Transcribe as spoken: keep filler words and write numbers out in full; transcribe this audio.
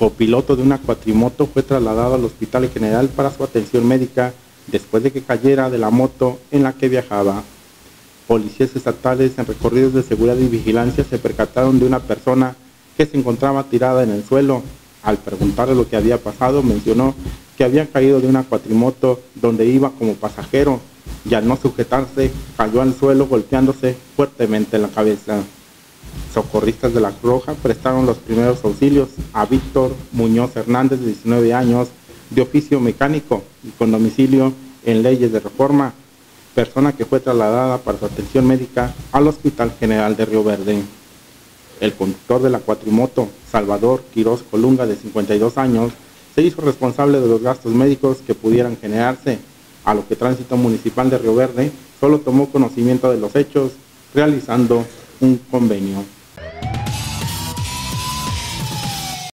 copiloto de una cuatrimoto fue trasladado al Hospital General para su atención médica después de que cayera de la moto en la que viajaba. Policías estatales en recorridos de seguridad y vigilancia se percataron de una persona que se encontraba tirada en el suelo. Al preguntarle lo que había pasado, mencionó que había caído de una cuatrimoto donde iba como pasajero y al no sujetarse cayó al suelo golpeándose fuertemente en la cabeza. Socorristas de la Cruz Roja prestaron los primeros auxilios a Víctor Muñoz Hernández, de diecinueve años, de oficio mecánico y con domicilio en Leyes de Reforma, persona que fue trasladada para su atención médica al Hospital General de Río Verde. El conductor de la cuatrimoto, Salvador Quiroz Colunga, de cincuenta y dos años, se hizo responsable de los gastos médicos que pudieran generarse, a lo que Tránsito Municipal de Río Verde solo tomó conocimiento de los hechos, realizando un convenio.